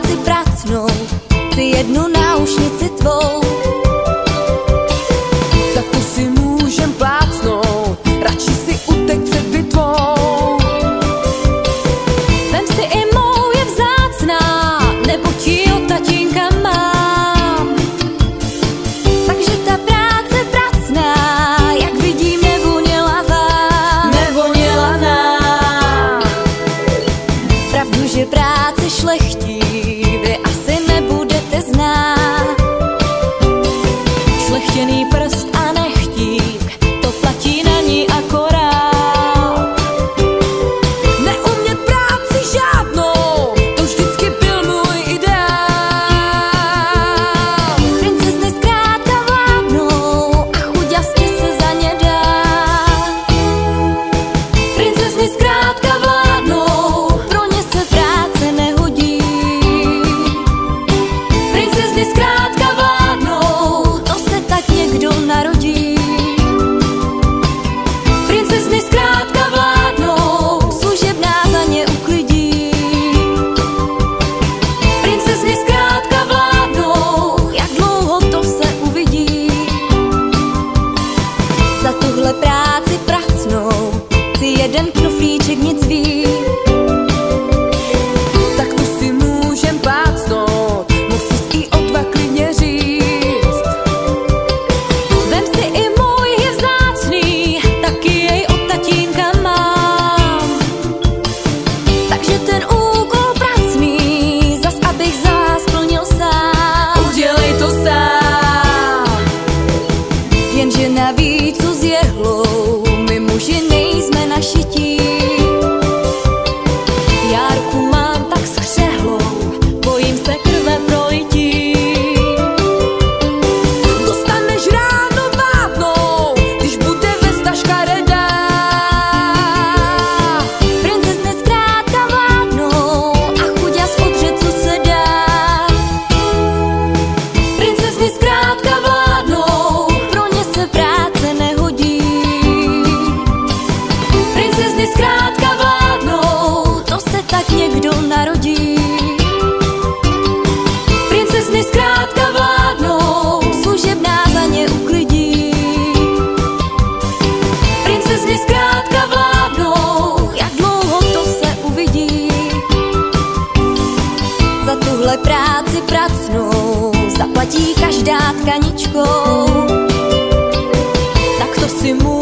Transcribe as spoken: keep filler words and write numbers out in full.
práci pracnou, chci jednu náušnici tvou. Tak to si můžem plácnout, radši si utek před bitvou. Vem si i mou, je vzácná, neboť ji od tatínka mám. Takže ta práce pracná, jak vidím, nevoněla vám. Nevoněla nám. Pravdu, že práce šlechtí, vy asi nebudete znát. Šlechtěný prst a nechtík, to platí na ní akorát. Neumět práci žádnou, to vždycky byl můj ideál. Princezny zkrátka vládnou a chuďastě se za ně dá. Princezny zkrátka vládnou, pro ně se práce nehodí. Princezny zkrátka vládnou, to se tak někdo narodí. Princezny zkrátka vládnou, služebná za ně uklidí. Princezny zkrátka vládnou, jak dlouho to se uvidí. Za tuhle práci pracnou, chci jeden knoflíček nic víc. Tak to si můžem plácnout, musíš i o dva klidně říct. Vem si i můj, je vzácný, taky jej od tatínka mám. Takže ten úkol pracný, zas abych zás splnil sám. Udělej to sám. Jenže navíc co s jehlou, my muži nejsme našití. Járku mám tak skřehlou, bojím se krve prolití. Dostaneš ráno vádnou, když bude vesta škaredá. Princezny zkrátka vládnou a chuďas odřet, co se dá. Princezny zkrátka vládnou, pro ně se práce nehodí. Princezny zkrátka vládnou, to se tak někdo narodí. Princezny zkrátka vládnou, služebná za ně uklidí. Princezny zkrátka vládnou, jak dlouho to se uvidí. Za tuhle práci pracnou, zaplatí každá tkaničkou. Tak to si můžem